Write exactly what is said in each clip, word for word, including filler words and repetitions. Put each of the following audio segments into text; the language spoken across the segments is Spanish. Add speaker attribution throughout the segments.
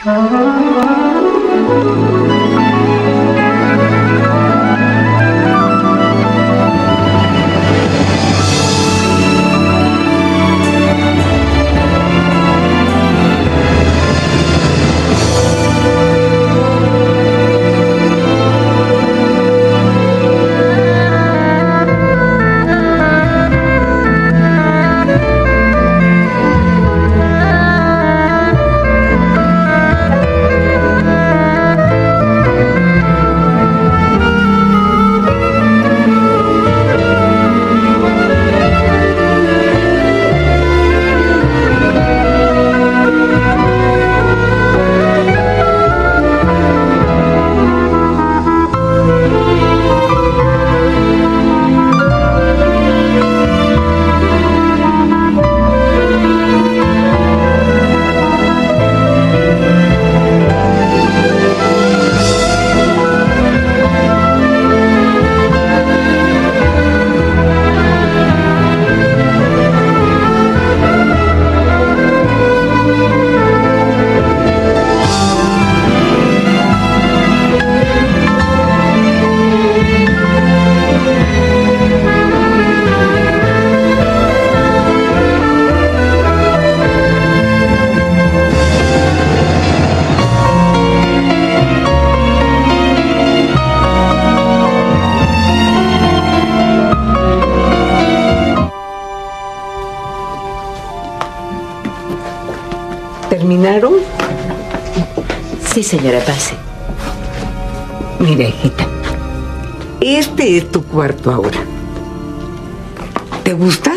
Speaker 1: ¿Terminaron?
Speaker 2: Sí, señora, pase.
Speaker 1: Mira, hijita, este es tu cuarto ahora. ¿Te gusta?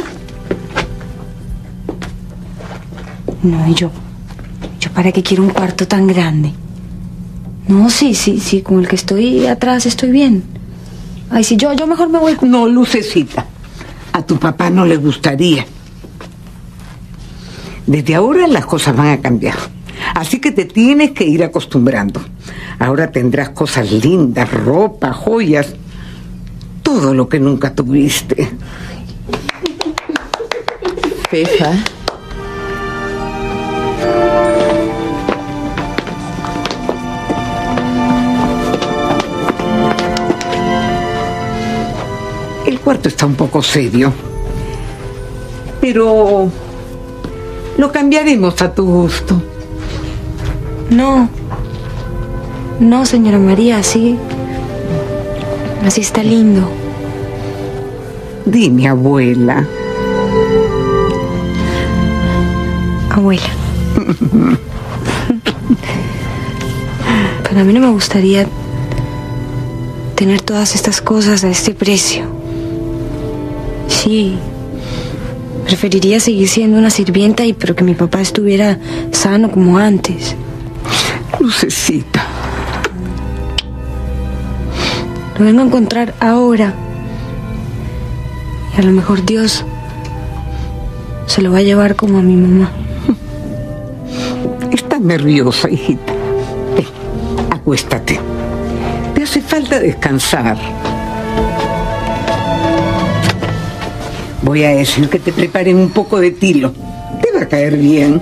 Speaker 3: No, y yo, yo para qué quiero un cuarto tan grande. No, sí, sí, sí, con el que estoy atrás estoy bien. Ay, sí, yo, yo mejor me voy.
Speaker 1: No, Lucecita, a tu papá no le gustaría. Desde ahora las cosas van a cambiar, así que te tienes que ir acostumbrando. Ahora tendrás cosas lindas, ropa, joyas, todo lo que nunca tuviste.
Speaker 2: Fefa.
Speaker 1: El cuarto está un poco serio, pero lo cambiaremos a tu gusto.
Speaker 3: No, no, señora María, así, así está lindo.
Speaker 1: Dime, abuela.
Speaker 3: Abuela. Pero a mí no me gustaría tener todas estas cosas a este precio. Sí, preferiría seguir siendo una sirvienta, y pero que mi papá estuviera sano como antes.
Speaker 1: Lucecita.
Speaker 3: Lo vengo a encontrar ahora. Y a lo mejor Dios se lo va a llevar como a mi mamá.
Speaker 1: Estás nerviosa, hijita. Ven, acuéstate. Te hace falta descansar. Voy a decir que te preparen un poco de tilo. Te va a caer bien.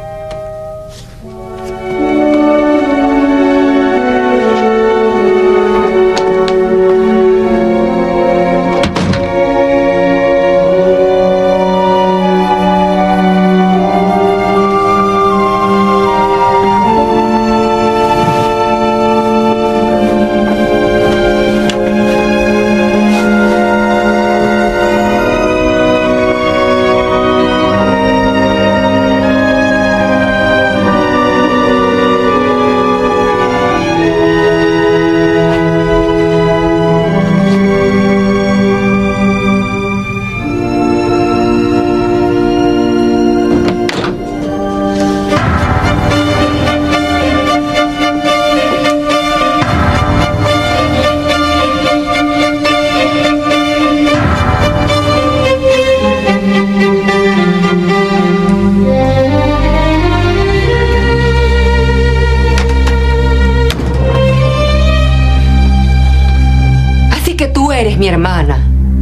Speaker 2: Eres mi hermana.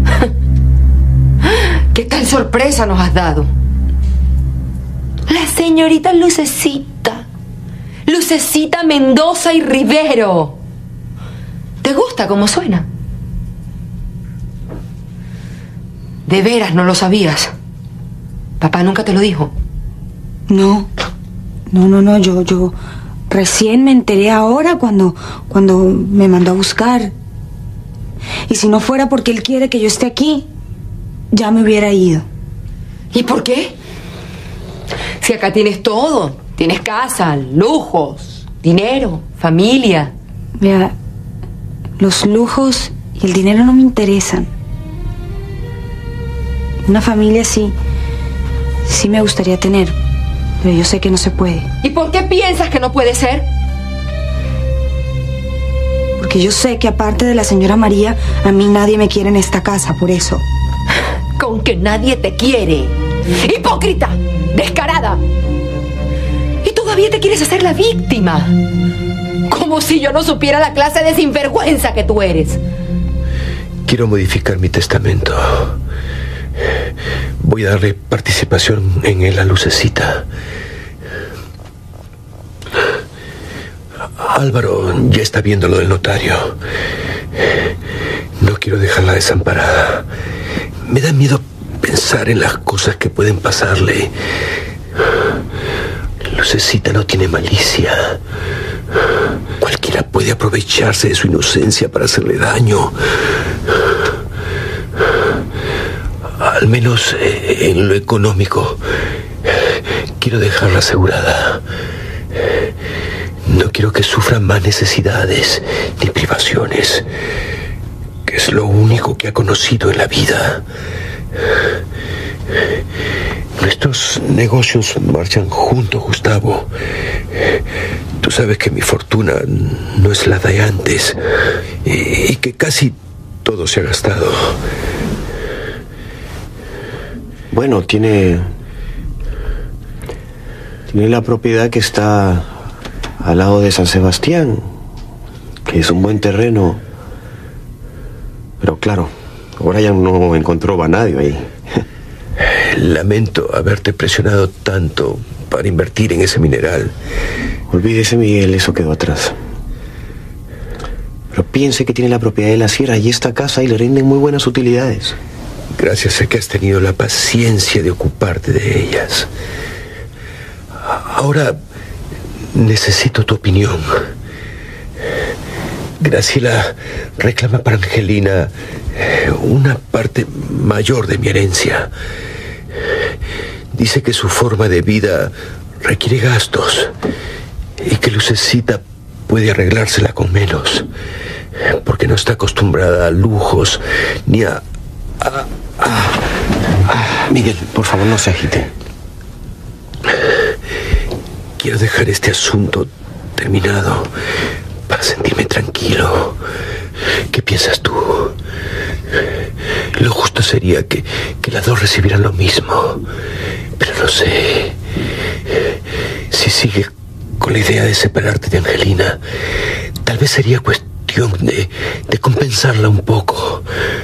Speaker 2: ¿Qué tal sorpresa nos has dado? La señorita Lucecita, Lucecita Mendoza y Rivero. ¿Te gusta cómo suena? De veras no lo sabías. Papá nunca te lo dijo.
Speaker 3: No, no, no, no, yo, yo recién me enteré ahora cuando, cuando me mandó a buscar. Y si no fuera porque él quiere que yo esté aquí, ya me hubiera ido.
Speaker 2: ¿Y por qué? Si acá tienes todo, tienes casa, lujos, dinero, familia.
Speaker 3: Mira, los lujos y el dinero no me interesan. Una familia sí, sí me gustaría tener, pero yo sé que no se puede.
Speaker 2: ¿Y por qué piensas que no puede ser?
Speaker 3: Porque yo sé que aparte de la señora María, a mí nadie me quiere en esta casa, por eso.
Speaker 2: Con que nadie te quiere. ¡Hipócrita! ¡Descarada! Y todavía te quieres hacer la víctima. Como si yo no supiera la clase de sinvergüenza que tú eres.
Speaker 4: Quiero modificar mi testamento. Voy a darle participación en él a Lucecita. Álvaro ya está viendo lo del notario. No quiero dejarla desamparada. Me da miedo pensar en las cosas que pueden pasarle. Lucecita no tiene malicia. Cualquiera puede aprovecharse de su inocencia para hacerle daño. Al menos en lo económico, quiero dejarla asegurada. No quiero que sufra más necesidades ni privaciones, que es lo único que ha conocido en la vida. Nuestros negocios marchan juntos, Gustavo. Tú sabes que mi fortuna no es la de antes y que casi todo se ha gastado.
Speaker 5: Bueno, tiene... Tiene la propiedad que está al lado de San Sebastián, que es un buen terreno. Pero claro, ahora ya no encontró vanadio ahí.
Speaker 4: Lamento haberte presionado tanto para invertir en ese mineral.
Speaker 5: Olvídese, Miguel, eso quedó atrás. Pero piense que tiene la propiedad de la sierra y esta casa y le rinden muy buenas utilidades.
Speaker 4: Gracias a que has tenido la paciencia de ocuparte de ellas. Ahora necesito tu opinión. Graciela reclama para Angelina una parte mayor de mi herencia. Dice que su forma de vida requiere gastos y que Lucecita puede arreglársela con menos, porque no está acostumbrada a lujos ni a... a, a, a...
Speaker 5: Miguel, por favor, no se agite.
Speaker 4: Quiero dejar este asunto terminado para sentirme tranquilo. ¿Qué piensas tú? Lo justo sería que, que las dos recibieran lo mismo. Pero no sé. Si sigues con la idea de separarte de Angelina, tal vez sería cuestión de, de compensarla un poco.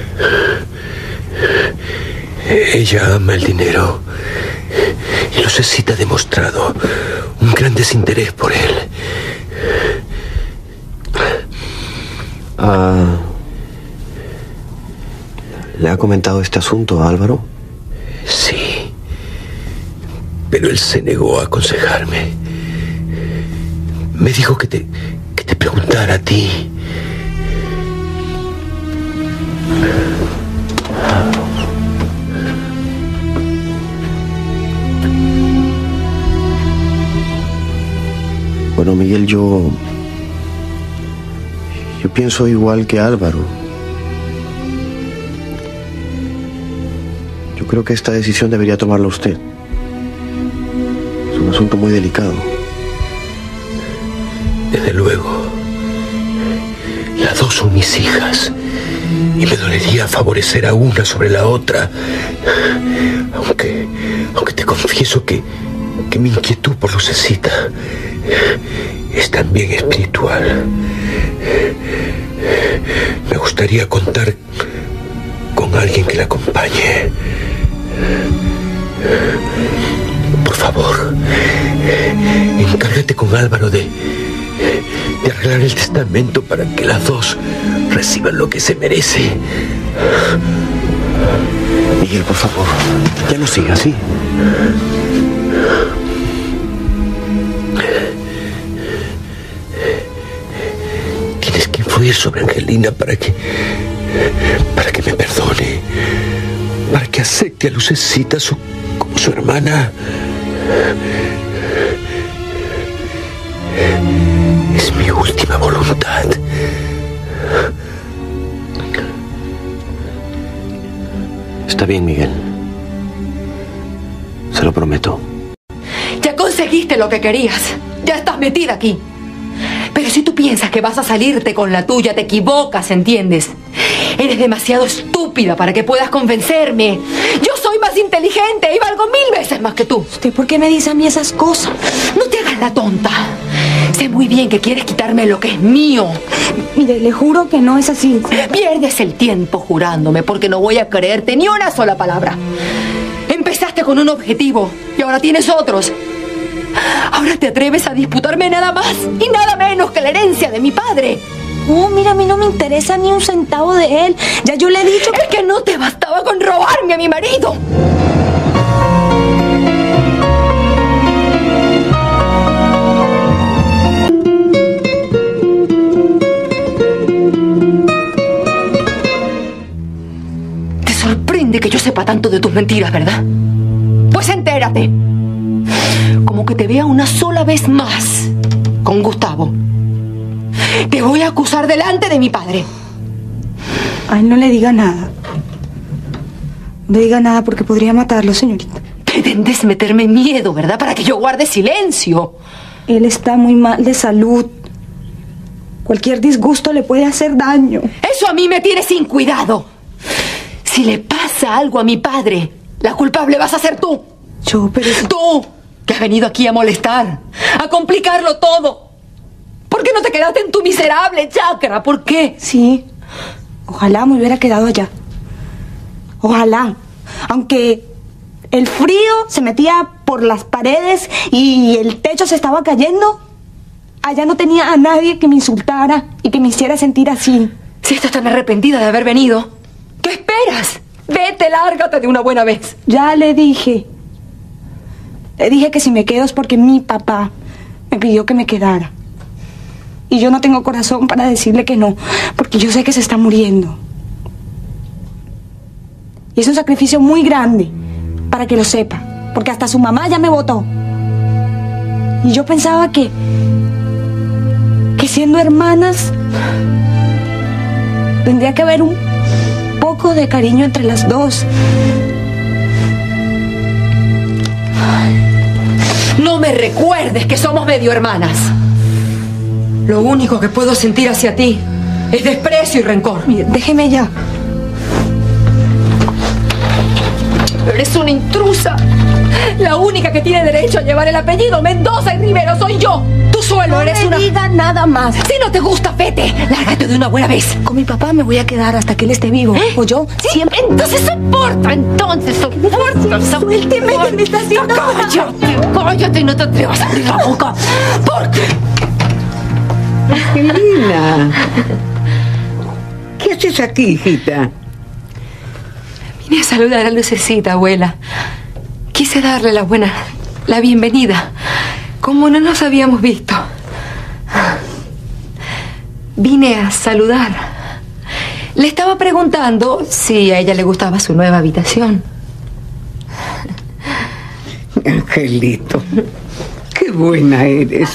Speaker 4: Ella ama el dinero y Lucecita ha demostrado un gran desinterés por él.
Speaker 5: Ah, ¿le ha comentado este asunto a Álvaro?
Speaker 4: Sí, pero él se negó a aconsejarme. Me dijo que te, que te preguntara a ti.
Speaker 5: Bueno, Miguel, yo... Yo pienso igual que Álvaro. Yo creo que esta decisión debería tomarla usted. Es un asunto muy delicado.
Speaker 4: Desde luego. Las dos son mis hijas. Y me dolería favorecer a una sobre la otra. Aunque... Aunque te confieso que... Que mi inquietud por Lucecita es también espiritual. Me gustaría contar con alguien que la acompañe. Por favor, encárgate con con Álvaro de, de arreglar el testamento para que las dos reciban lo que se merece.
Speaker 5: Miguel, por favor, ya no sigas así.
Speaker 4: Tienes que influir sobre Angelina para que... para que me perdone. Para que acepte a Lucecita su, como su hermana. Es mi última voluntad.
Speaker 5: Está bien, Miguel. Se lo prometo.
Speaker 2: Ya conseguiste lo que querías. Ya estás metida aquí. Pero si tú piensas que vas a salirte con la tuya, te equivocas, ¿entiendes? Eres demasiado estúpida para que puedas convencerme. Yo soy más inteligente y valgo mil veces más que tú.
Speaker 3: ¿Usted por qué me dice a mí esas cosas?
Speaker 2: No te hagas la tonta. Sé muy bien que quieres quitarme lo que es mío.
Speaker 3: Mire, le juro que no es así.
Speaker 2: Pierdes el tiempo jurándome porque no voy a creerte ni una sola palabra. Empezaste con un objetivo y ahora tienes otros. Ahora te atreves a disputarme nada más y nada menos que la herencia de mi padre.
Speaker 3: No, mira, a mí no me interesa ni un centavo de él. Ya yo le he dicho...
Speaker 2: Es que no te bastaba con robarme a mi marido. Te sorprende que yo sepa tanto de tus mentiras, ¿verdad? Pues entérate. Como que te vea una sola vez más con Gustavo, te voy a acusar delante de mi padre.
Speaker 3: A él no le diga nada. No le diga nada porque podría matarlo, señorita.
Speaker 2: Pretendes meterme miedo, ¿verdad? Para que yo guarde silencio.
Speaker 3: Él está muy mal de salud. Cualquier disgusto le puede hacer daño.
Speaker 2: Eso a mí me tiene sin cuidado. Si le pasa algo a mi padre, la culpable vas a ser tú.
Speaker 3: Yo, pero...
Speaker 2: Tú, que has venido aquí a molestar, a complicarlo todo. ¿Por qué no te quedaste en tu miserable chacra? ¿Por qué?
Speaker 3: Sí. Ojalá me hubiera quedado allá. Ojalá. Aunque el frío se metía por las paredes y el techo se estaba cayendo, allá no tenía a nadie que me insultara y que me hiciera sentir así.
Speaker 2: Si estás tan arrepentida de haber venido, ¿qué esperas? Vete, lárgate de una buena vez.
Speaker 3: Ya le dije. Le dije que si me quedo es porque mi papá me pidió que me quedara. Y yo no tengo corazón para decirle que no, porque yo sé que se está muriendo. Y es un sacrificio muy grande, para que lo sepa, porque hasta su mamá ya me votó. Y yo pensaba que, que siendo hermanas, tendría que haber un poco de cariño entre las dos.
Speaker 2: No me recuerdes que somos medio hermanas. Lo único que puedo sentir hacia ti es desprecio y rencor.
Speaker 3: Mire, déjeme ya.
Speaker 2: Eres una intrusa. La única que tiene derecho a llevar el apellido Mendoza y Rivero soy yo. Tú solo
Speaker 3: no
Speaker 2: eres
Speaker 3: me
Speaker 2: una...
Speaker 3: diga nada más.
Speaker 2: Si no te gusta, vete. Lárgate de una buena vez.
Speaker 3: Con mi papá me voy a quedar hasta que él esté vivo.
Speaker 2: ¿Eh?
Speaker 3: O yo
Speaker 2: ¿Sí?
Speaker 3: siempre...
Speaker 2: Entonces soporta, entonces soporta.
Speaker 3: Suélteme, que me está haciendo...
Speaker 2: Cállate, cállate y no te atrevas a abrir la boca. ¿Por qué?
Speaker 1: Angelina, ¿qué haces aquí, hijita?
Speaker 2: Vine a saludar a Lucecita, abuela. Quise darle la buena, la bienvenida, como no nos habíamos visto. Vine a saludar. Le estaba preguntando si a ella le gustaba su nueva habitación.
Speaker 1: Angelito, qué buena eres.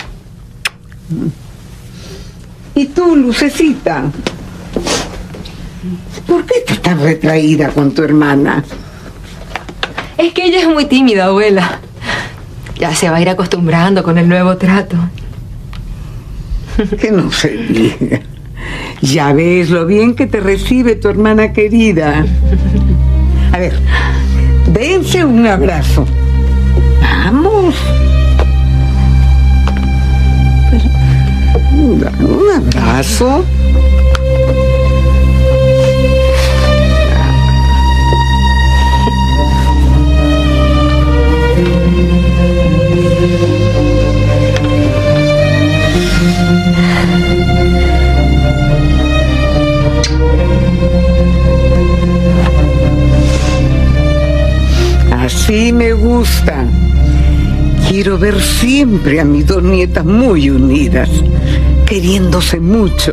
Speaker 1: ¿Y tú, Lucecita? ¿Por qué estás tan retraída con tu hermana?
Speaker 2: Es que ella es muy tímida, abuela. Ya se va a ir acostumbrando con el nuevo trato.
Speaker 1: Que no se diga. Ya ves lo bien que te recibe tu hermana querida. A ver, dense un abrazo. Vamos. Un abrazo. Así me gusta. Quiero ver siempre a mis dos nietas muy unidas, queriéndose mucho.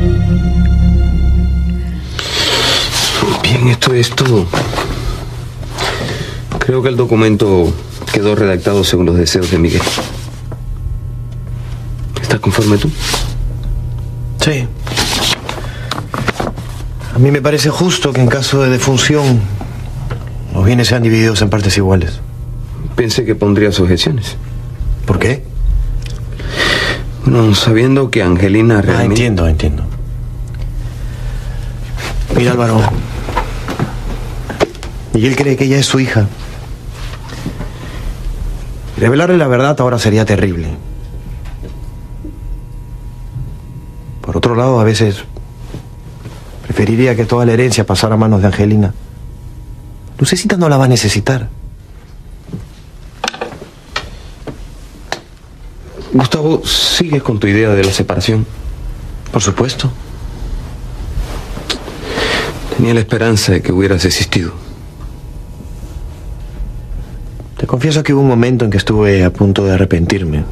Speaker 4: Bien, esto es todo. Creo que el documento quedó redactado según los deseos de Miguel. ¿Estás conforme tú?
Speaker 5: Sí. A mí me parece justo que en caso de defunción los bienes sean divididos en partes iguales.
Speaker 4: Pensé que pondrías objeciones.
Speaker 5: ¿Por qué?
Speaker 4: Bueno, sabiendo que Angelina realmente...
Speaker 5: Ah, entiendo, entiendo. Mira, Álvaro. Miguel cree que ella es su hija. Revelarle la verdad ahora sería terrible. Por otro lado, a veces preferiría que toda la herencia pasara a manos de Angelina. Lucecita no la va a necesitar.
Speaker 4: Gustavo, ¿sigues con tu idea de la separación?
Speaker 5: Por supuesto.
Speaker 4: Tenía la esperanza de que hubieras existido.
Speaker 5: Te confieso que hubo un momento en que estuve a punto de arrepentirme.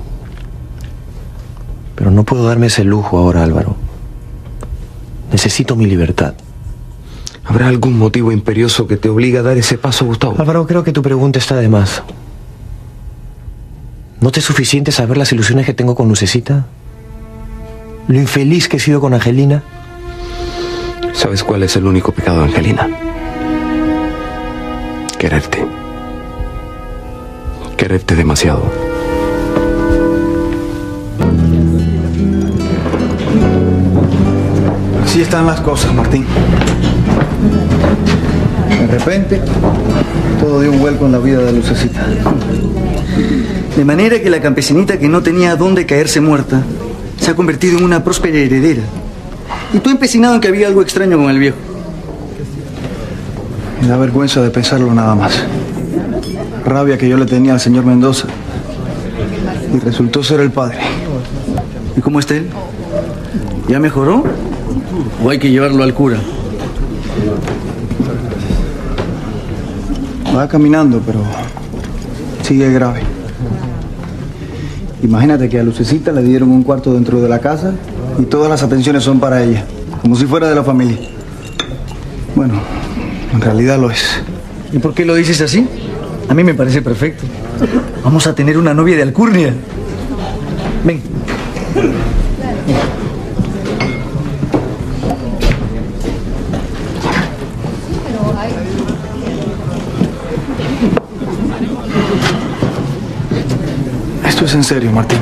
Speaker 5: Pero no puedo darme ese lujo ahora, Álvaro. Necesito mi libertad.
Speaker 4: ¿Habrá algún motivo imperioso que te obligue a dar ese paso, Gustavo?
Speaker 5: Álvaro, creo que tu pregunta está de más. ¿No te es suficiente saber las ilusiones que tengo con Lucecita? ¿Lo infeliz que he sido con Angelina?
Speaker 4: ¿Sabes cuál es el único pecado de Angelina? Quererte. Quererte demasiado.
Speaker 6: Así están las cosas, Martín. De repente, todo dio un vuelco en la vida de Lucecita. De manera que la campesinita que no tenía dónde caerse muerta se ha convertido en una próspera heredera. Y tú empecinado en que había algo extraño con el viejo. Me da vergüenza de pensarlo nada más. Rabia que yo le tenía al señor Mendoza. Y resultó ser el padre. ¿Y cómo está él? ¿Ya mejoró? ¿O hay que llevarlo al cura? Va caminando, pero sigue grave. Imagínate que a Lucecita le dieron un cuarto dentro de la casa y todas las atenciones son para ella, como si fuera de la familia. Bueno, en realidad lo es. ¿Y por qué lo dices así? A mí me parece perfecto. Vamos a tener una novia de alcurnia. Ven. Esto es en serio, Martín.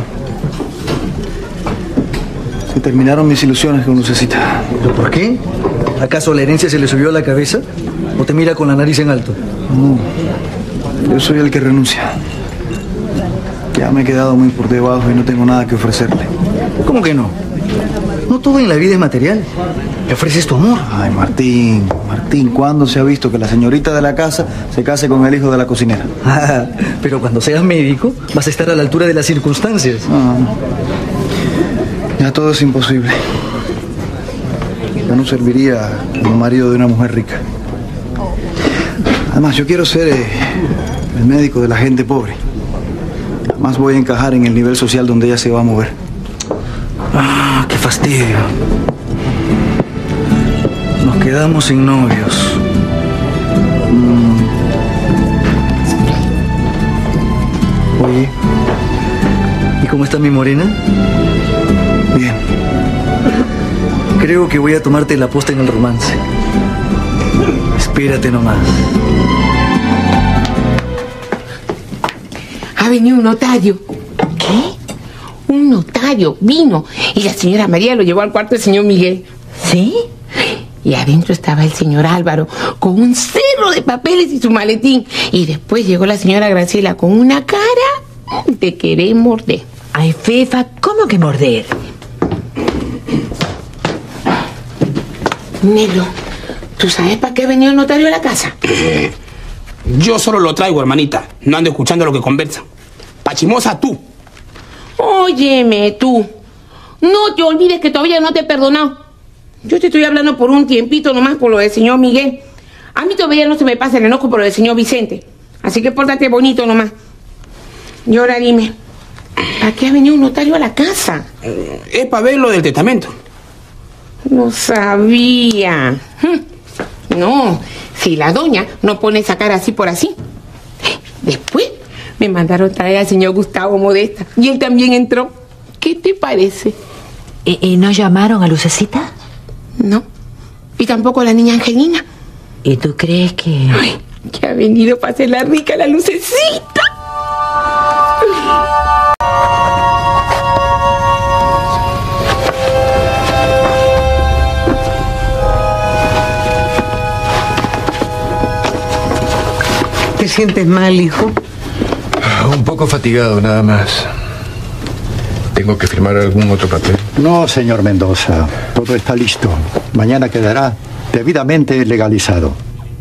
Speaker 6: Se terminaron mis ilusiones con Lucecita. ¿Pero por qué? ¿Acaso la herencia se le subió a la cabeza? ¿O te mira con la nariz en alto? No. Yo soy el que renuncia. Ya me he quedado muy por debajo y no tengo nada que ofrecerle. ¿Cómo que no? No todo en la vida es material. Le ofreces tu amor. Ay, Martín, Martín, ¿cuándo se ha visto que la señorita de la casa se case con el hijo de la cocinera? Ah, pero cuando seas médico vas a estar a la altura de las circunstancias. Ah, ya todo es imposible. Yo no serviría como marido de una mujer rica. Además, yo quiero ser eh, el médico de la gente pobre. Además voy a encajar en el nivel social donde ella se va a mover. Ah, qué fastidio. Nos quedamos sin novios. Mm. Oye, ¿y cómo está mi morena? Bien. Creo que voy a tomarte la posta en el romance. Espérate nomás.
Speaker 7: Ha venido un notario. ¿Qué? Un notario vino y la señora María lo llevó al cuarto del señor Miguel. ¿Sí? Y adentro estaba el señor Álvaro con un cerro de papeles y su maletín. Y después llegó la señora Graciela con una cara de querer morder.
Speaker 8: Ay, Fefa, ¿cómo que morder?
Speaker 7: Negro, ¿tú sabes para qué ha venido el notario a la casa?
Speaker 9: Eh, yo solo lo traigo, hermanita. No ando escuchando lo que conversan. Pachimosa tú.
Speaker 7: Óyeme, tú. No te olvides que todavía no te he perdonado. Yo te estoy hablando por un tiempito nomás por lo del señor Miguel. A mí todavía no se me pasa el enojo por lo del señor Vicente. Así que pórtate bonito nomás. Y ahora dime, ¿a qué ha venido un notario a la casa?
Speaker 9: Es para ver lo del testamento.
Speaker 7: No sabía. No, si la doña no pone esa cara así por así. Después me mandaron traer al señor Gustavo Modesta y él también entró. ¿Qué te parece?
Speaker 8: ¿Y, y no llamaron a Lucecita?
Speaker 7: No. Y tampoco a la niña Angelina.
Speaker 8: ¿Y tú crees que...?
Speaker 7: Ay, que ha venido para hacer la rica la Lucecita.
Speaker 1: ¿Te sientes mal, hijo?
Speaker 5: Un poco fatigado, nada más. ¿Tengo que firmar algún otro papel?
Speaker 10: No, señor Mendoza. Todo está listo. Mañana quedará debidamente legalizado.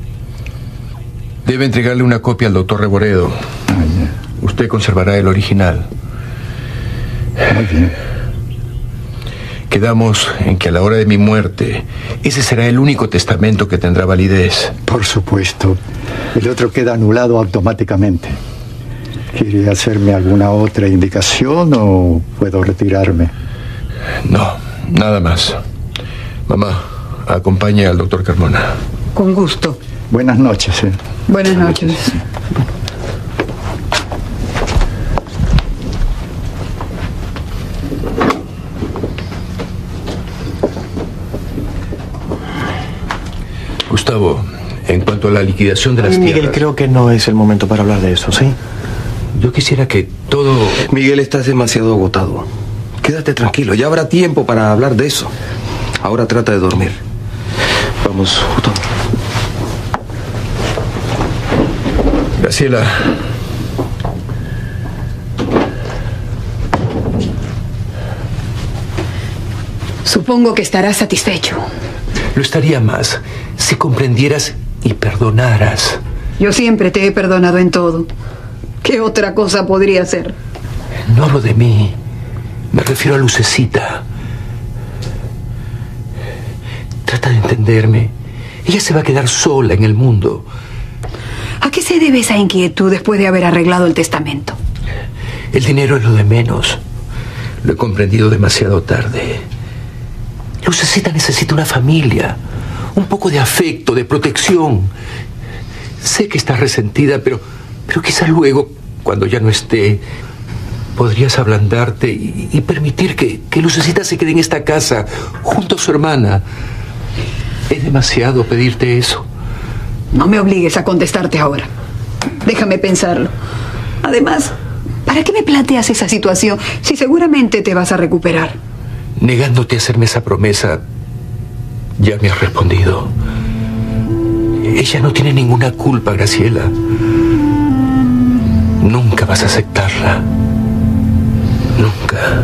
Speaker 5: Debe entregarle una copia al doctor Reboredo.
Speaker 10: Ah, yeah.
Speaker 5: Usted conservará el original.
Speaker 10: Muy bien.
Speaker 5: Quedamos en que a la hora de mi muerte, ese será el único testamento que tendrá validez.
Speaker 10: Por supuesto. El otro queda anulado automáticamente. ¿Quiere hacerme alguna otra indicación o puedo retirarme?
Speaker 5: No, nada más. Mamá, acompañe al doctor Carmona.
Speaker 1: Con gusto.
Speaker 10: Buenas noches. ¿eh?
Speaker 1: Buenas noches.
Speaker 5: Gustavo, en cuanto a la liquidación de las Miguel, tierras... creo que no es el momento para hablar de eso, ¿sí? Yo quisiera que todo...
Speaker 4: Miguel, estás demasiado agotado. Quédate tranquilo, ya habrá tiempo para hablar de eso. Ahora trata de dormir. Vamos, Gustavo.
Speaker 5: Graciela.
Speaker 11: Supongo que estarás satisfecho.
Speaker 5: Lo estaría más si comprendieras y perdonaras.
Speaker 11: Yo siempre te he perdonado en todo. ¿Qué otra cosa podría ser?
Speaker 5: No hablo de mí. Me refiero a Lucecita. Trata de entenderme. Ella se va a quedar sola en el mundo.
Speaker 11: ¿A qué se debe esa inquietud después de haber arreglado el testamento?
Speaker 5: El dinero es lo de menos. Lo he comprendido demasiado tarde. Lucecita necesita una familia, un poco de afecto, de protección. Sé que estás resentida, pero, pero quizá luego, cuando ya no esté, podrías ablandarte y, y permitir que, que Lucecita se quede en esta casa, junto a su hermana. ¿Es demasiado pedirte eso?
Speaker 11: No me obligues a contestarte ahora. Déjame pensarlo. Además, ¿para qué me planteas esa situación si seguramente te vas a recuperar?
Speaker 5: Negándote a hacerme esa promesa, ya me has respondido. Ella no tiene ninguna culpa, Graciela. Nunca vas a aceptarla. Nunca.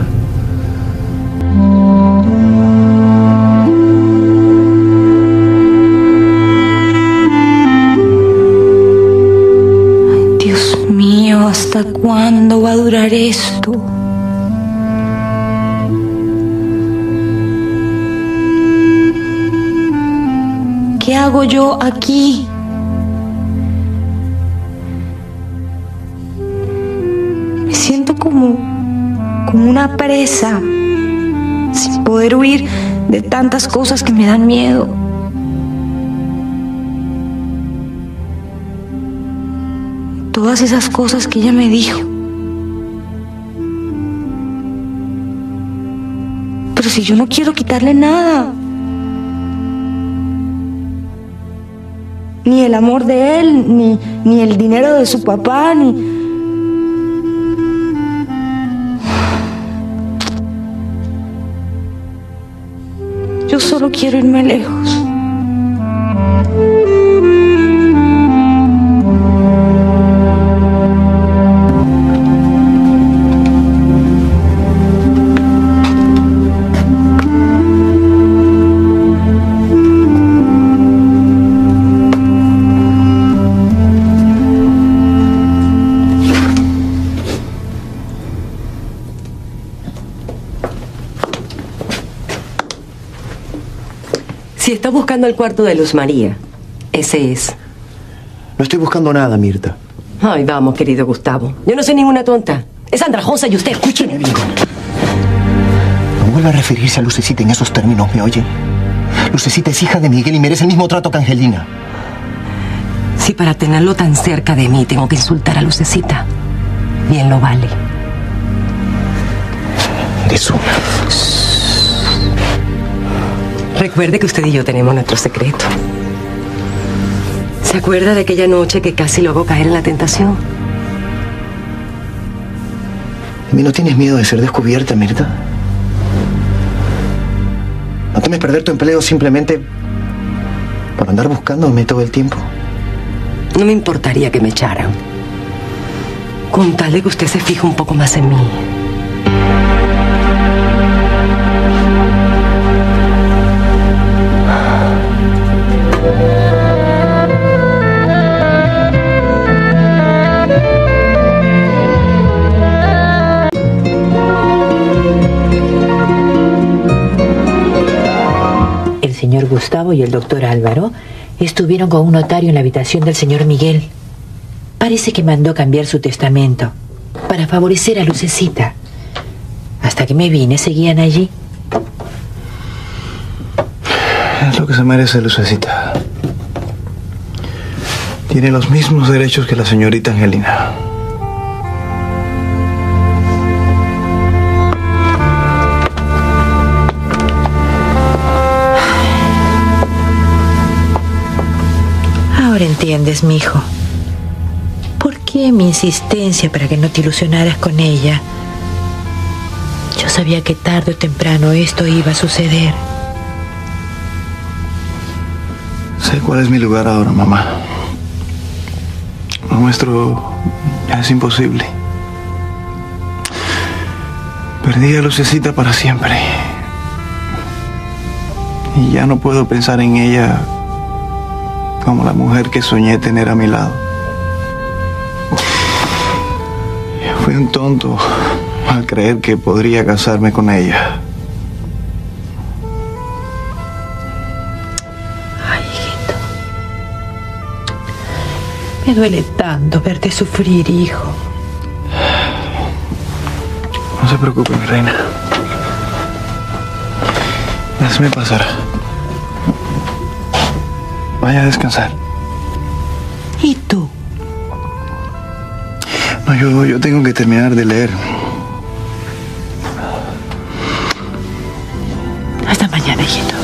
Speaker 3: Ay, Dios mío, ¿hasta cuándo va a durar esto? ¿Qué hago yo aquí? Me siento como, como una presa, sin poder huir de tantas cosas que me dan miedo. Todas esas cosas que ella me dijo. Pero si yo no quiero quitarle nada. Ni el amor de él, ni, ni el dinero de su papá, ni... Yo solo quiero irme lejos.
Speaker 12: Si está buscando el cuarto de Luz María, ese es.
Speaker 5: No estoy buscando nada, Mirta.
Speaker 13: Ay, vamos, querido Gustavo. Yo no soy ninguna tonta. Es andrajosa y usted, escúcheme bien.
Speaker 14: No vuelva a referirse a Lucecita en esos términos, ¿me oye? Lucecita es hija de Miguel y merece el mismo trato que Angelina.
Speaker 13: Si para tenerlo tan cerca de mí tengo que insultar a Lucecita, bien lo vale.
Speaker 14: Eso.
Speaker 13: Recuerde que usted y yo tenemos nuestro secreto. ¿Se acuerda de aquella noche que casi lo hago caer en la tentación?
Speaker 14: ¿Y no tienes miedo de ser descubierta, Mirta? ¿No temes perder tu empleo simplemente por andar buscándome todo el tiempo?
Speaker 13: No me importaría que me echaran, con tal de que usted se fije un poco más en mí.
Speaker 8: El señor Gustavo y el doctor Álvaro estuvieron con un notario en la habitación del señor Miguel. Parece que mandó cambiar su testamento para favorecer a Lucecita. Hasta que me vine, seguían allí.
Speaker 6: Es lo que se merece Lucecita. Tiene los mismos derechos que la señorita Angelina.
Speaker 8: Ahora entiendes, mijo. ¿Por qué mi insistencia para que no te ilusionaras con ella? Yo sabía que tarde o temprano esto iba a suceder.
Speaker 6: Sé cuál es mi lugar ahora, mamá. Lo nuestro ya es imposible. Perdí a Lucecita para siempre. Y ya no puedo pensar en ella como la mujer que soñé tener a mi lado. Fui un tonto al creer que podría casarme con ella.
Speaker 8: Ay, hijito. Me duele tanto verte sufrir, hijo.
Speaker 6: No se preocupe, mi reina. Ya se me pasará. Vaya a descansar.
Speaker 8: ¿Y tú?
Speaker 6: No, yo, yo tengo que terminar de leer.
Speaker 8: Hasta mañana, hijito.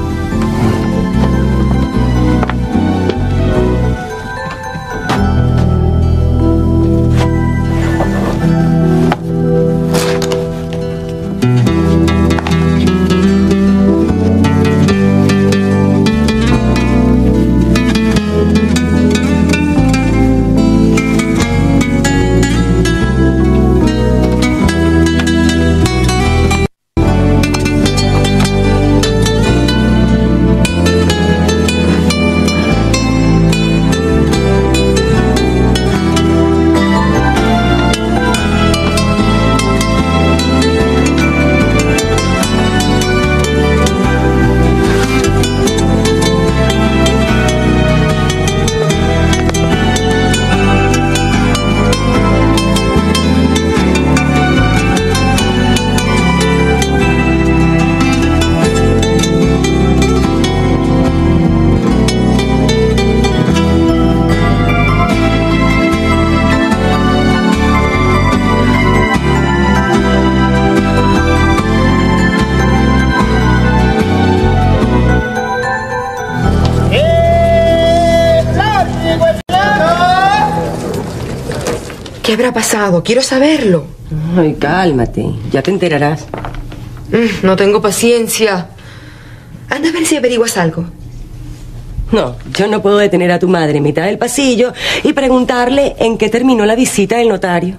Speaker 2: ¿Qué habrá pasado? Quiero saberlo.
Speaker 13: Ay, cálmate. Ya te enterarás.
Speaker 2: Mm, no tengo paciencia. Anda a ver si averiguas algo.
Speaker 13: No, yo no puedo detener a tu madre en mitad del pasillo y preguntarle en qué terminó la visita del notario.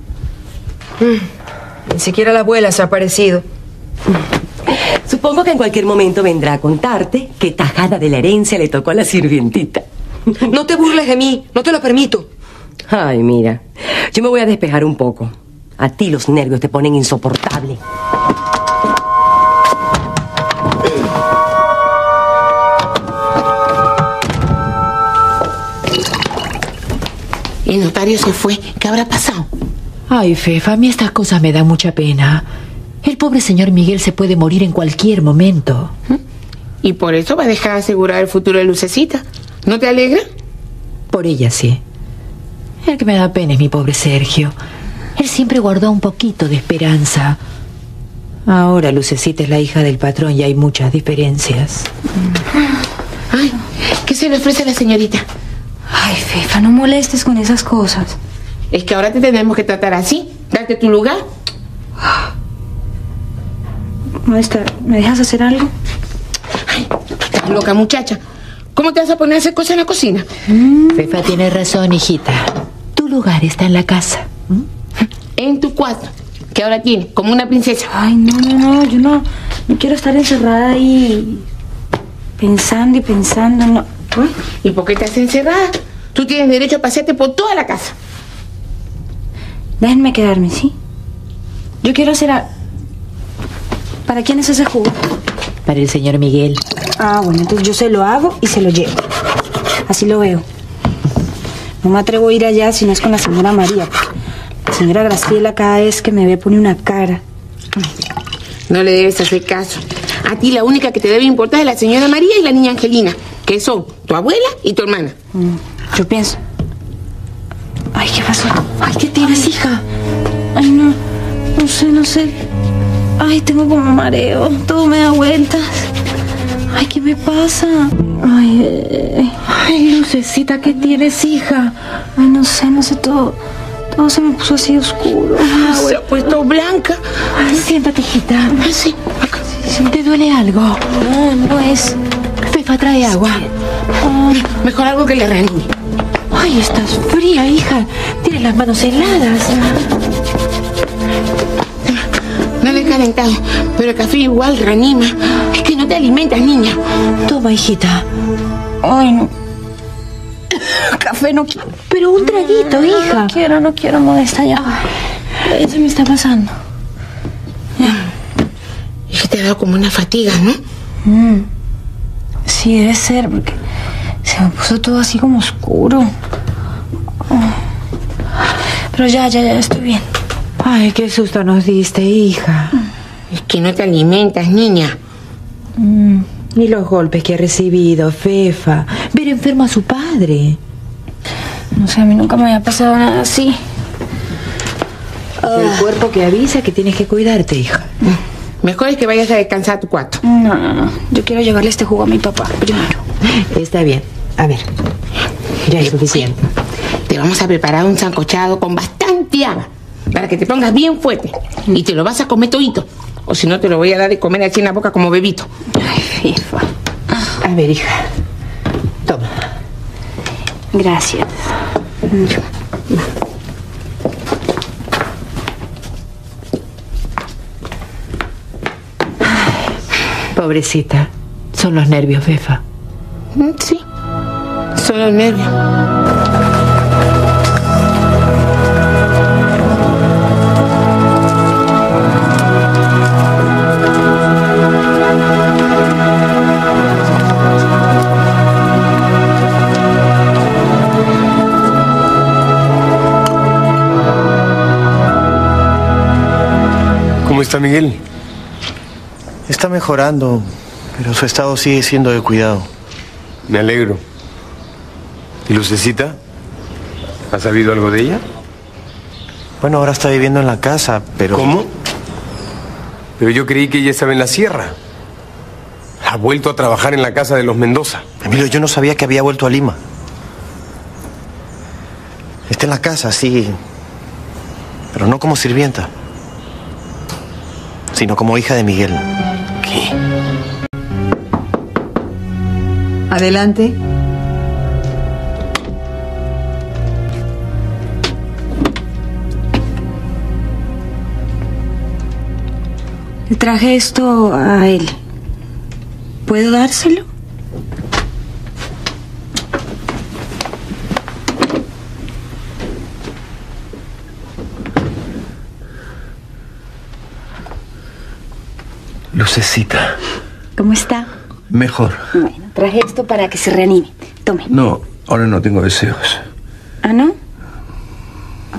Speaker 2: Mm, ni siquiera la abuela se ha aparecido.
Speaker 13: Supongo que en cualquier momento vendrá a contarte qué tajada de la herencia le tocó a la sirvientita.
Speaker 2: No te burles de mí, no te lo permito.
Speaker 13: Ay, mira, yo me voy a despejar un poco. A ti los nervios te ponen insoportable.
Speaker 7: El notario se fue. ¿Qué habrá pasado?
Speaker 8: Ay, Fefa, a mí estas cosas me dan mucha pena. El pobre señor Miguel se puede morir en cualquier momento.
Speaker 7: Y por eso va a dejar asegurar el futuro de Lucecita. ¿No te alegra?
Speaker 8: Por ella sí. El que me da pena es mi pobre Sergio. Él siempre guardó un poquito de esperanza. Ahora Lucecita es la hija del patrón y hay muchas diferencias.
Speaker 7: Ay, ¿qué se le ofrece a la señorita?
Speaker 3: Ay, Fefa, no molestes con esas cosas.
Speaker 7: Es que ahora te tenemos que tratar así. Darte tu lugar.
Speaker 3: Maestra, ¿me dejas hacer algo?
Speaker 7: Ay, estás loca, muchacha. ¿Cómo te vas a poner a hacer cosas en la cocina?
Speaker 8: Mm. Fefa tiene razón, hijita. Tu lugar está en la casa. ¿Mm?
Speaker 7: En tu cuarto, que ahora tiene, como una princesa.
Speaker 3: Ay, no, no, no, yo no, no quiero estar encerrada ahí pensando y pensando, no.
Speaker 7: ¿Y por qué estás encerrada? Tú tienes derecho a pasearte por toda la casa.
Speaker 3: Déjenme quedarme, ¿sí? Yo quiero hacer a... ¿Para quién es ese jugo?
Speaker 8: Para el señor Miguel.
Speaker 3: Ah, bueno, entonces yo se lo hago y se lo llevo. Así lo veo. No me atrevo a ir allá si no es con la señora María. La señora Graciela cada vez que me ve pone una cara.
Speaker 7: No le debes hacer caso. A ti la única que te debe importar es la señora María y la niña Angelina, que son tu abuela y tu hermana.
Speaker 3: Mm, yo pienso. Ay, ¿qué pasó?
Speaker 8: Ay, ¿qué tienes, hija?
Speaker 3: Ay, no. No sé, no sé. Ay, tengo como mareo. Todo me da vueltas. Ay, ¿qué me pasa? Ay, eh,
Speaker 8: ay, Lucecita, ¿qué tienes, hija?
Speaker 3: Ay, no sé, no sé, todo... Todo se me puso así oscuro.
Speaker 7: Ah, se ha puesto blanca.
Speaker 8: Ay, siéntate, hijita.
Speaker 7: Ah, sí, acá.
Speaker 8: ¿Te duele algo?
Speaker 3: No, no es...
Speaker 8: Fefa, trae agua.
Speaker 7: Ay, mejor algo que le reanime.
Speaker 8: Ay, estás fría, hija. Tienes las manos heladas.
Speaker 7: No le he calentado, pero el café igual reanima. Es que no te alimentas, niña.
Speaker 8: Toma, hijita.
Speaker 3: Ay, no. Café no quiero.
Speaker 8: Pero un traguito,
Speaker 3: no,
Speaker 8: hija.
Speaker 3: No quiero, no quiero, Modesta, ya. Eso me está pasando.
Speaker 7: Es que te ha dado como una fatiga, ¿no?
Speaker 3: Mm. Sí, debe ser, porque se me puso todo así como oscuro. Oh. Pero ya, ya, ya estoy bien.
Speaker 8: Ay, qué susto nos diste, hija.
Speaker 7: Es que no te alimentas, niña.
Speaker 8: Mm. Y los golpes que ha recibido, Fefa. Ver enfermo a su padre.
Speaker 3: No sé, a mí nunca me había pasado nada así.
Speaker 8: Es el cuerpo que avisa que tienes que cuidarte, hija.
Speaker 7: Mejor es que vayas a descansar a tu cuarto.
Speaker 3: No, no, no. Yo quiero llevarle este jugo a mi papá primero.
Speaker 8: Está bien. A ver. Ya es suficiente.
Speaker 7: Te vamos a preparar un sancochado con bastante agua para que te pongas bien fuerte. Y te lo vas a comer todito. O si no, te lo voy a dar de comer así en la boca como bebito.
Speaker 3: Ay, Fefa.
Speaker 8: A ver, hija. Toma.
Speaker 3: Gracias.
Speaker 8: Pobrecita. Son los nervios, Fefa.
Speaker 7: Sí. Son los nervios.
Speaker 5: ¿Cómo está Miguel? Está mejorando, pero su estado sigue siendo de cuidado.
Speaker 4: Me alegro. ¿Y Lucecita? ¿Has sabido algo de ella?
Speaker 5: Bueno, ahora está viviendo en la casa, pero...
Speaker 4: ¿Cómo? Pero yo creí que ella estaba en la sierra. Ha vuelto a trabajar en la casa de los Mendoza.
Speaker 5: Emilio, yo no sabía que había vuelto a Lima. Está en la casa, sí. Pero no como sirvienta, sino como hija de Miguel.
Speaker 4: ¿Qué?
Speaker 11: Adelante.
Speaker 3: Le traje esto a él. ¿Puedo dárselo?
Speaker 10: Lucecita.
Speaker 3: ¿Cómo está?
Speaker 10: Mejor.
Speaker 3: Bueno, traje esto para que se reanime. Tome.
Speaker 10: No, ahora no tengo deseos.
Speaker 3: ¿Ah, no?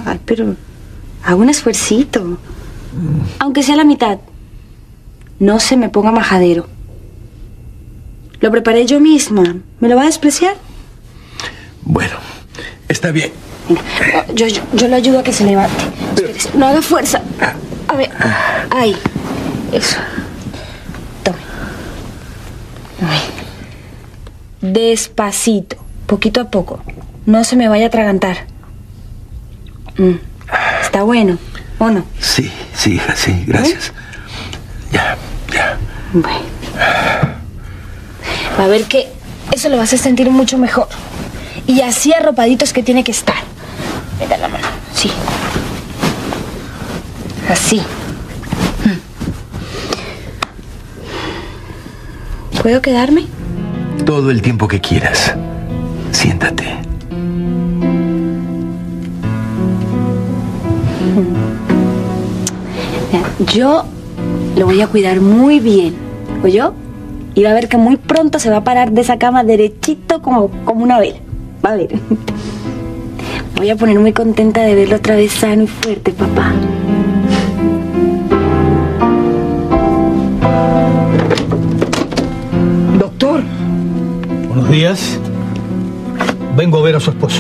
Speaker 3: Ay, pero hago un esfuercito. Aunque sea la mitad. No se me ponga majadero. Lo preparé yo misma. ¿Me lo va a despreciar?
Speaker 4: Bueno, está bien.
Speaker 3: Yo, yo, yo le ayudo a que se levante. Espérese, no haga fuerza. A ver. Ahí. Eso. Tome. Tome. Despacito. Poquito a poco. No se me vaya a atragantar. Mm. Está bueno, ¿o no?
Speaker 4: Sí, sí, hija, sí, gracias. ¿Eh? Ya, ya.
Speaker 3: Bueno. Va a ver que eso lo vas a sentir mucho mejor. Y así arropaditos que tiene que estar. Venga la mano, sí. Así. ¿Puedo quedarme?
Speaker 4: Todo el tiempo que quieras. Siéntate.
Speaker 3: Yo lo voy a cuidar muy bien, ¿oyó? Y va a ver que muy pronto se va a parar de esa cama derechito como, como una vela. Va a ver. Voy a poner muy contenta de verlo otra vez sano y fuerte, papá.
Speaker 6: Doctor. Buenos días. Vengo a ver a su esposo.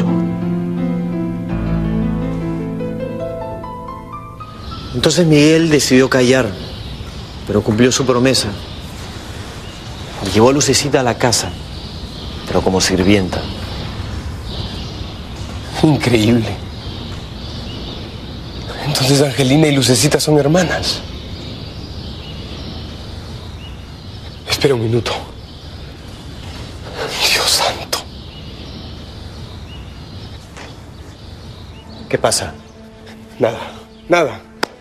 Speaker 5: Entonces Miguel decidió callar, pero cumplió su promesa. Llevó a Lucecita a la casa, pero como sirvienta.
Speaker 4: Increíble. Entonces Angelina y Lucecita son hermanas. Espera un minuto. Dios santo.
Speaker 5: ¿Qué pasa?
Speaker 4: Nada, nada.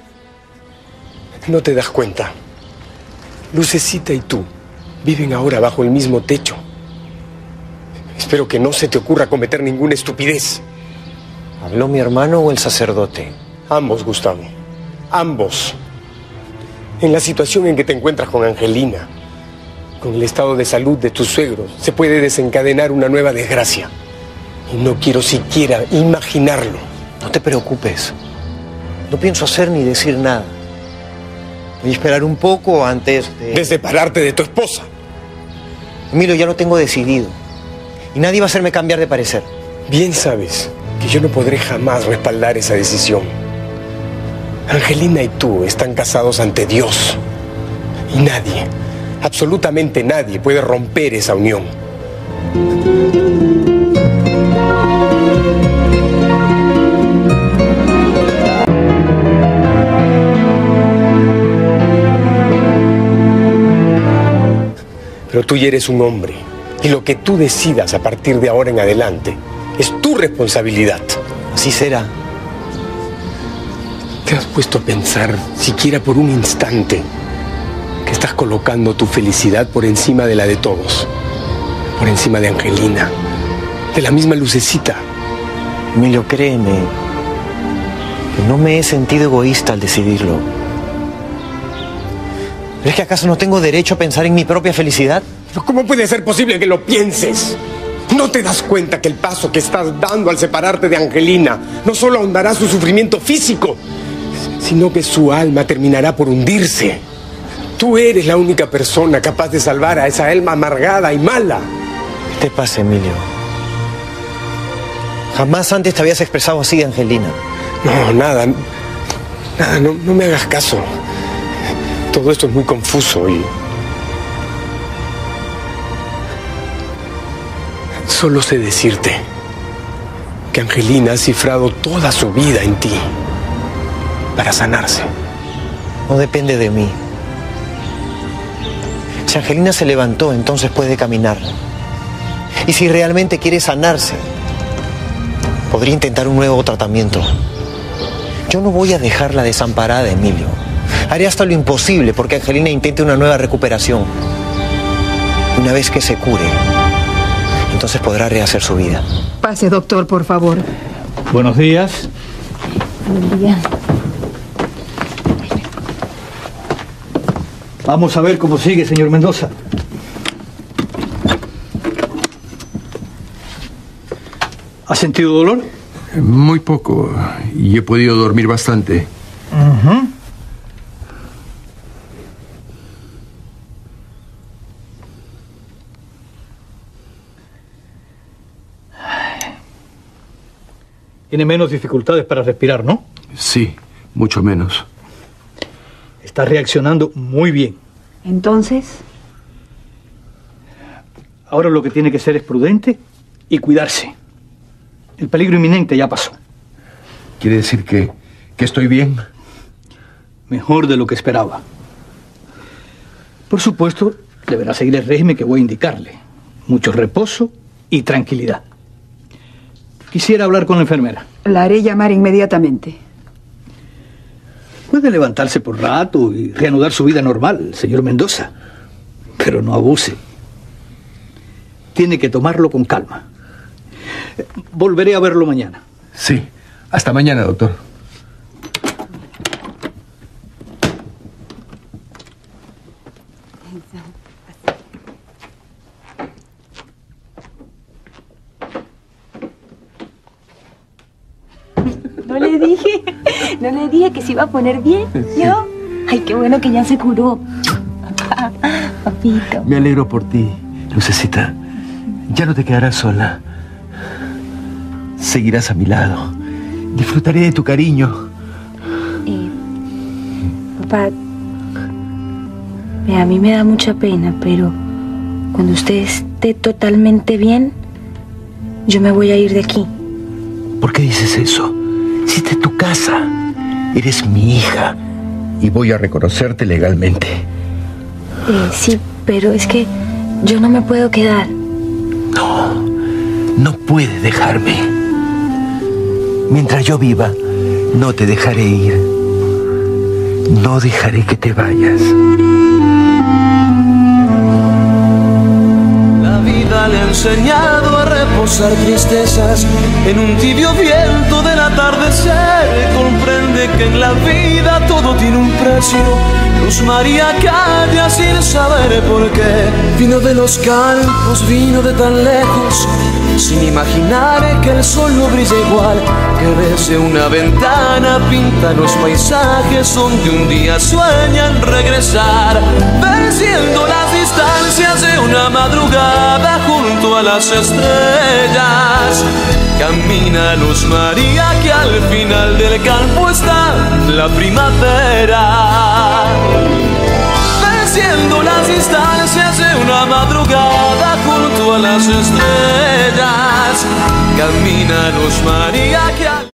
Speaker 4: No te das cuenta. Lucecita y tú viven ahora bajo el mismo techo. Espero que no se te ocurra cometer ninguna estupidez.
Speaker 5: ¿Habló mi hermano o el sacerdote?
Speaker 4: Ambos, Gustavo. Ambos. En la situación en que te encuentras con Angelina, con el estado de salud de tus suegros, se puede desencadenar una nueva desgracia. Y no quiero siquiera imaginarlo.
Speaker 5: No te preocupes. No pienso hacer ni decir nada. Voy a esperar un poco antes de...
Speaker 4: de separarte de tu esposa.
Speaker 5: Emilio, ya lo tengo decidido. Y nadie va a hacerme cambiar de parecer.
Speaker 4: Bien sabes que yo no podré jamás respaldar esa decisión. Angelina y tú están casados ante Dios. Y nadie, absolutamente nadie, puede romper esa unión. Pero tú ya eres un hombre, y lo que tú decidas a partir de ahora en adelante es tu responsabilidad.
Speaker 5: Así será.
Speaker 4: ¿Te has puesto a pensar, siquiera por un instante, que estás colocando tu felicidad por encima de la de todos? Por encima de Angelina, de la misma Lucecita.
Speaker 5: Emilio, créeme, que no me he sentido egoísta al decidirlo. ¿Es que acaso no tengo derecho a pensar en mi propia felicidad?
Speaker 4: ¿Cómo puede ser posible que lo pienses? ¿No te das cuenta que el paso que estás dando al separarte de Angelina no solo ahondará su sufrimiento físico, sino que su alma terminará por hundirse? Tú eres la única persona capaz de salvar a esa alma amargada y mala.
Speaker 5: ¿Qué te pasa, Emilio? Jamás antes te habías expresado así de Angelina.
Speaker 4: No, nada. Nada, no, no me hagas caso. Todo esto es muy confuso y... Solo sé decirte que Angelina ha cifrado toda su vida en ti para sanarse.
Speaker 5: No depende de mí. Si Angelina se levantó, entonces puede caminar. Y si realmente quiere sanarse, podría intentar un nuevo tratamiento. Yo no voy a dejarla desamparada, Emilio. Haré hasta lo imposible porque Angelina intente una nueva recuperación. Una vez que se cure, entonces podrá rehacer su vida.
Speaker 11: Pase, doctor, por favor.
Speaker 6: Buenos días.
Speaker 3: Buen día.
Speaker 6: Vamos a ver cómo sigue, señor Mendoza. ¿Ha sentido dolor?
Speaker 4: Muy poco. Y he podido dormir bastante.
Speaker 6: Uh-huh. Tiene menos dificultades para respirar, ¿no?
Speaker 4: Sí, mucho menos.
Speaker 6: Está reaccionando muy bien.
Speaker 11: Entonces,
Speaker 6: ahora lo que tiene que ser es prudente y cuidarse. El peligro inminente ya pasó.
Speaker 4: ¿Quiere decir que, que estoy bien?
Speaker 6: Mejor de lo que esperaba. Por supuesto, deberá seguir el régimen que voy a indicarle. Mucho reposo y tranquilidad. Quisiera hablar con la enfermera.
Speaker 11: La haré llamar inmediatamente.
Speaker 6: Puede levantarse por rato y reanudar su vida normal, señor Mendoza. Pero no abuse. Tiene que tomarlo con calma. Volveré a verlo mañana.
Speaker 4: Sí. Hasta mañana, doctor.
Speaker 3: No le dije, no le dije que se iba a poner bien, ¿yo? Ay, qué bueno que ya se curó. Papá, papito.
Speaker 4: Me alegro por ti, Lucecita. Ya no te quedarás sola. Seguirás a mi lado. Disfrutaré de tu cariño.
Speaker 3: Eh, papá, a mí me da mucha pena, pero cuando usted esté totalmente bien, yo me voy a ir de aquí.
Speaker 4: ¿Por qué dices eso? Si esta es tu casa, eres mi hija y voy a reconocerte legalmente.
Speaker 3: Eh, sí, pero es que yo no me puedo quedar.
Speaker 4: No, no puedes dejarme. Mientras yo viva, no te dejaré ir. No dejaré que te vayas.
Speaker 15: La vida le ha enseñado a reposar tristezas en un tibio viento del atardecer. Comprende que en la vida todo tiene un precio. Luz María calla sin saber por qué. Vino de los campos, vino de tan lejos, sin imaginar que el sol no brilla igual, que desde una ventana pinta los paisajes donde un día sueñan regresar, venciendo las distancias de una madrugada junto a las estrellas. Camina Luz María que al final del campo está la primavera, venciendo las distancias de una madrugada junto a las estrellas. Camina Luz María que